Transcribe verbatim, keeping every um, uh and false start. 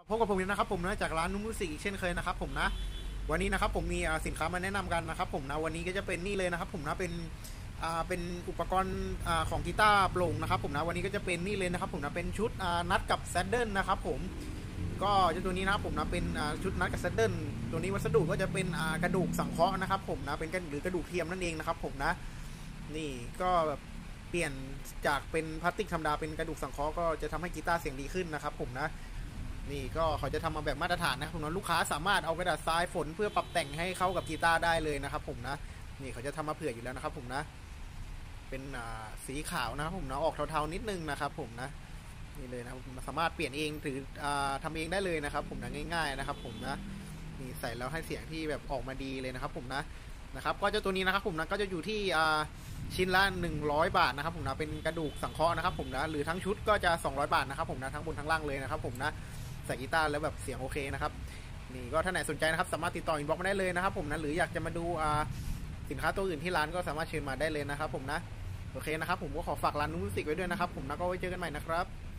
พบกับผมนะครับผมนะจากร้านนุ่มมูสิกอีกเช่นเคยนะครับผมนะวันนี้นะครับผมมีสินค้ามาแนะนำกันนะครับผมนะวันนี้ก็จะเป็นนี่เลยนะครับผมนะเป็นอ่าเป็นอุปกรณ์อ่าของกีตาร์โปร่งนะครับผมนะวันนี้ก็จะเป็นนี่เลยนะครับผมนะเป็นชุดอ่านัดกับแซดเดิลนะครับผมก็จะตัวนี้นะครับผมนะเป็นอ่าชุดนัดกับแซดเดิลตัวนี้วัสดุก็จะเป็นอ่ากระดูกสังเคราะห์นะครับผมนะเป็นหรือกระดูกเทียมนั่นเองนะครับผมนะนี่ก็แบบเปลี่ยนจากเป็นพลาสติกธรรมดาเป็นกระดูกสังเคราะห์ก็จะทำให้กีตาร์เสียงดีขึ้นนะครับผมนะนี่ก็เขาจะทำมาแบบมาตรฐานนะครับผมนะลูกค้าสามารถเอากระดาษทรายฝนเพื่อปรับแต่งให้เข้ากับกีตาร์ได้เลยนะครับผมนะนี่เขาจะทำมาเผื่ออยู่แล้วนะครับผมนะเป็นสีขาวนะครับผมนะออกเทาๆนิดนึงนะครับผมนะนี่เลยนะสามารถเปลี่ยนเองหรือทำเองได้เลยนะครับผมนะง่ายๆนะครับผมนะนี่ใส่แล้วให้เสียงที่แบบออกมาดีเลยนะครับผมนะนะครับก็จะตัวนี้นะครับผมนะก็จะอยู่ที่ชิ้นละหนึ่งร้อยบาทนะครับผมนะเป็นกระดูกสังเคราะห์นะครับผมนะหรือทั้งชุดก็จะสองร้อยบาทนะครับผมนะทั้งบนทั้งล่างเลยนะครับผมนะใส่กีตาร์แล้วแบบเสียงโอเคนะครับนี่ก็ถ้าไหนสนใจนะครับสามารถติดต่ออินบ็อกซ์มาได้เลยนะครับผมนะหรืออยากจะมาดูสินค้าตัวอื่นที่ร้านก็สามารถเชิญมาได้เลยนะครับผมนะโอเคนะครับผมก็ขอฝากร้านนุ่มมิวสิกไว้ด้วยนะครับผมนะก็ไว้เจอกันใหม่นะครับ